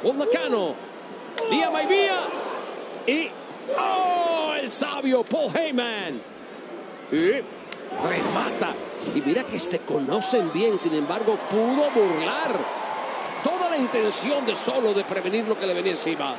Paul Nakano, Lia Maivia y el sabio Paul Heyman. Y remata. Y mira que se conocen bien, sin embargo, pudo burlar toda la intención de Solo de prevenir lo que le venía encima.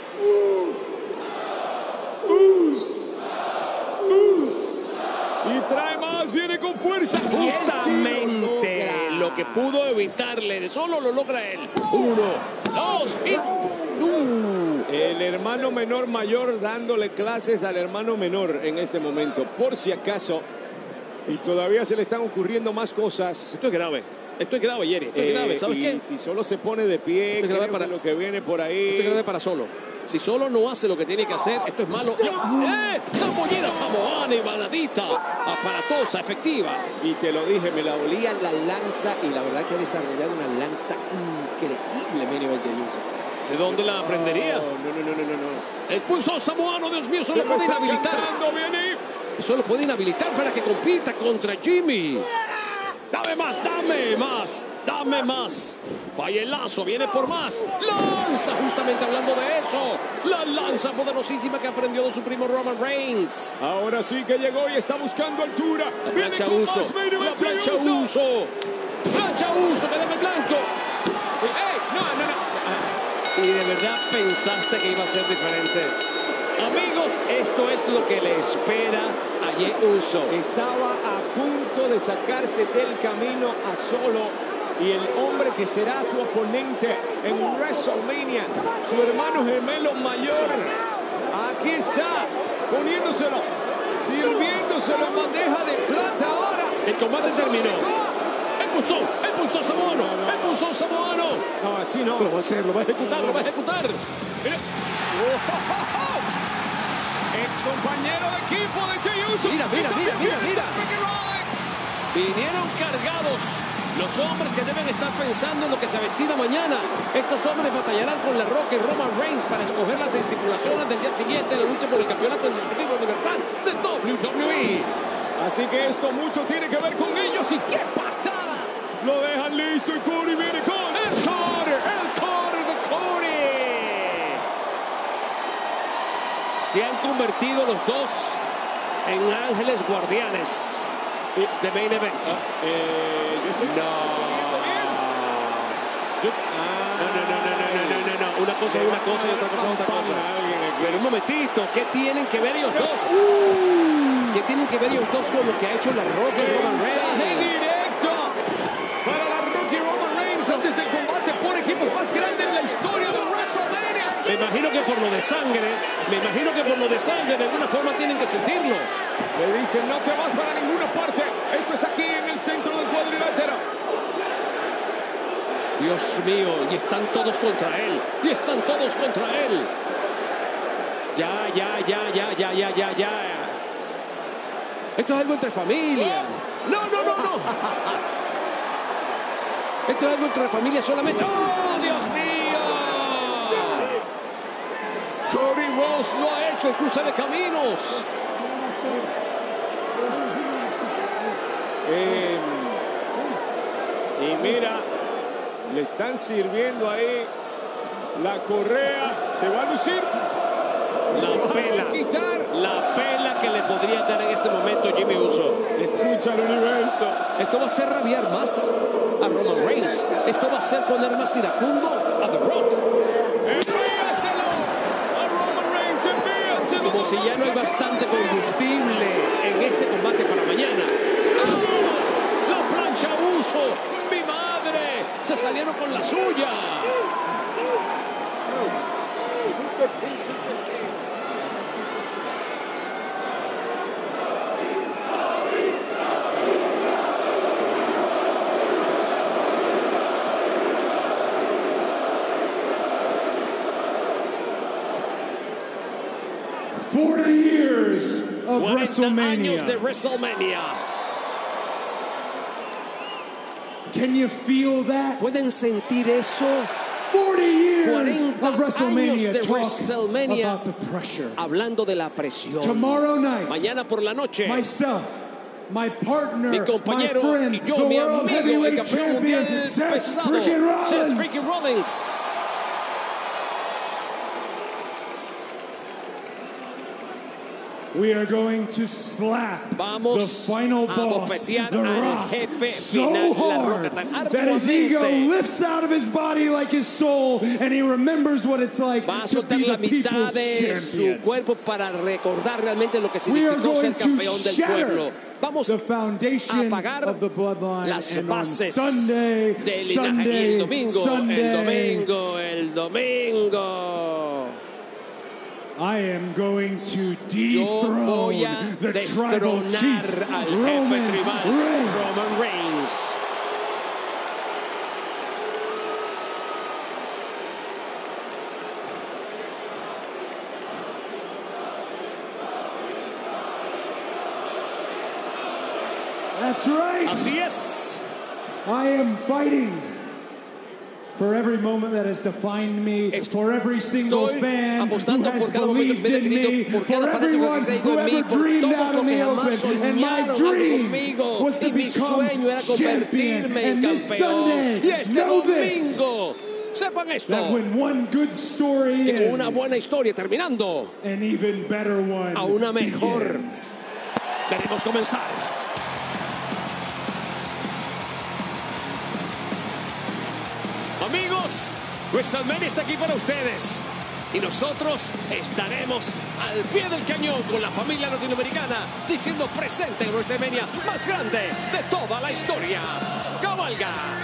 Y trae más, viene con fuerza. Justamente lo que pudo evitarle de Solo lo logra él. 1, 2 y... El hermano menor mayor dándole clases al hermano menor en ese momento, por si acaso. Y todavía se le están ocurriendo más cosas. Esto es grave, Jerry. Esto es grave, ¿sabes qué? Si Solo se pone de pie, esto es grave para lo que viene por ahí. Esto es grave para Solo. Si Solo no hace lo que tiene que hacer, esto es malo. Zambullida samoana y baladita, aparatosa, efectiva. Y te lo dije, me la olía la lanza y la verdad que ha desarrollado una lanza increíble, Manny Uso. ¿De dónde la aprendería? No. El pulso samoano, Dios mío, solo puede inhabilitar. Solo puede inhabilitar para que compita contra Jimmy. Dame más. Falla el lazo, viene por más. Lanza, justamente hablando de eso. La lanza poderosísima que aprendió de su primo Roman Reigns. Ahora sí que llegó y está buscando altura. La plancha Uso. La plancha Uso. Plancha Uso, que dame el blanco. No. Y de verdad pensaste que iba a ser diferente. Amigos, esto es lo que le espera a Jey Uso. Estaba a punto de sacarse del camino a Solo y el hombre que será su oponente en WrestleMania, su hermano gemelo mayor. Aquí está, poniéndoselo, sirviéndoselo en bandeja de plata ahora. El combate terminó. El pulsó samoano. No, así no. Lo va a hacer, lo va a ejecutar. Mira. Ex compañero de equipo de Jey Uso. Mira. Vinieron cargados los hombres que deben estar pensando en lo que se avecina mañana. Estos hombres batallarán con La Roca y Roman Reigns para escoger las estipulaciones del día siguiente en la lucha por el campeonato indiscutible de libertad de WWE. Así que esto mucho tiene que ver con ellos. Y qué patada. Lo dejan listo y Cody viene con el core de Cody. Se han convertido los dos en ángeles guardianes de Main Event. No. Una cosa y otra cosa. Pero un momentito, ¿qué tienen que ver ellos dos? ¿Qué tienen que ver ellos dos con lo que ha hecho La Roca y Roman Reigns? Directo para La Roca y Roman Reigns antes del combate por equipos más grande en la historia de WrestleMania. Me imagino que por lo de sangre, de alguna forma tienen que sentirlo. Le dicen, no te vas para ninguna parte. Esto es aquí en el centro del cuadrilátero. Dios mío, y están todos contra él. Ya. Esto es algo entre familias. No. Esto es algo entre familias solamente. ¡Oh, Dios mío! Cody Rhodes lo ha hecho, el cruce de caminos. Y mira, le están sirviendo ahí la correa. Se va a lucir. La pela que le podría dar en este momento Jimmy Uso. Escucha el universo. Esto va a hacer rabiar más a Roman Reigns. Esto va a hacer poner más iracundo a The Rock. Envíaselo a Roman Reigns, envíaselo. Como si ya no hay bastante combustible en este combate para mañana. ¡Oh! La plancha Uso. ¡Mi madre! Se salieron con la suya. Of 40 años de WrestleMania. Can you feel that? ¿Pueden sentir eso? 40 years 40 of WrestleMania, años de WrestleMania about the pressure. Hablando de la presión. Tomorrow night, mañana por la noche, myself, my partner, mi compañero my friend, y yo, the mi world amigo, el heavyweight campeón champion, mundial Seth pesado, freaking Seth Rollins. freaking Rollins. We are going to slap Vamos the final a boss, bofetear The al Rock, jefe so final, La hard Roca, tan that his ego arduamente. lifts out of his body like his soul, and he remembers what it's like Va a to soltar be la the people's mitad de su champion. cuerpo para recordar realmente lo que We are significó ser going to campeón del pueblo. shatter Vamos the a foundation apagar of the bloodline, las and on bases Sunday, del linaje. Y el domingo. I am going to Yo voy a dethrone the tribal chief, destronar al jefe Roman tribal, Reigns. Roman Reigns. That's right. Así es. I am fighting for every moment that has defined me, for every single Estoy fan who apostando has por cada momento que believed me he in me, definido, por for cada fanático everyone que ha creído who en mí, ever por dreamed todos out los in que the jamás open. And my soñaron algo dream conmigo. was to Y mi become sueño era champion. convertirme en And this campeón. Sunday, Y este know this, domingo, sepan esto, that when one good story que ends, una buena historia terminando, an even better one a una mejor begins. veremos comenzar. Amigos, WrestleMania está aquí para ustedes. Y nosotros estaremos al pie del cañón con la familia latinoamericana, diciendo presente en WrestleMania más grande de toda la historia. ¡Cabalga!